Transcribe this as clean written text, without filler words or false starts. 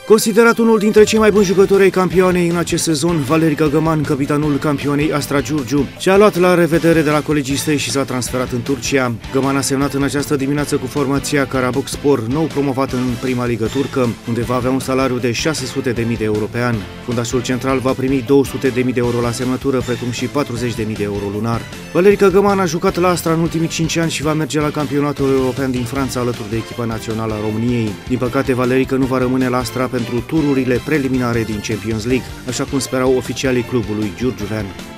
Considerat unul dintre cei mai buni jucători ai campioanei în acest sezon, Valeri Găgăman, capitanul campioanei Astra Giurgiu, și-a luat la revedere de la colegii săi și s-a transferat în Turcia. Găman a semnat în această dimineață cu formația Karabükspor, nou promovat în prima ligă turcă, unde va avea un salariu de 600.000 de euro pe an. Fundașul central va primi 200.000 de euro la semnătură, precum și 40.000 de euro lunar. Valeri Găgăman a jucat la Astra în ultimii 5 ani și va merge la campionatul european din Franța alături de echipa națională a României. Din păcate, Valerică nu va rămâne la Astra pentru tururile preliminare din Champions League, așa cum sperau oficialii clubului giurgiuvean.